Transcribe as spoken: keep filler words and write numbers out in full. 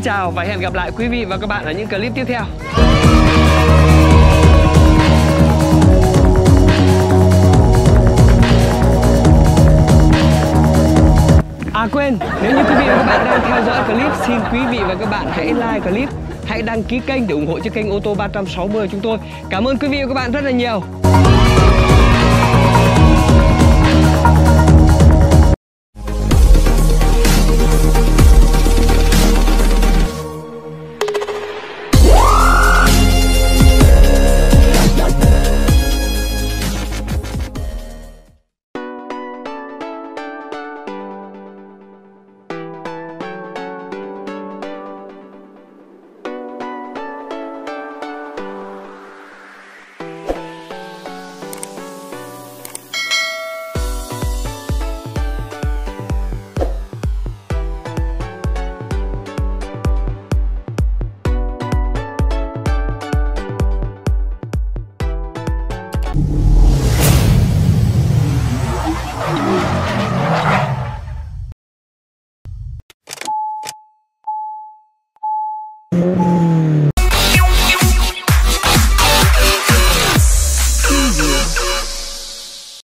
chào và hẹn gặp lại quý vị và các bạn ở những clip tiếp theo. À quên, nếu như quý vị và các bạn đang theo dõi clip, xin quý vị và các bạn hãy like clip, hãy đăng ký kênh để ủng hộ cho kênh ô tô ba trăm sáu mươi chúng tôi. Cảm ơn quý vị và các bạn rất là nhiều. Thank you.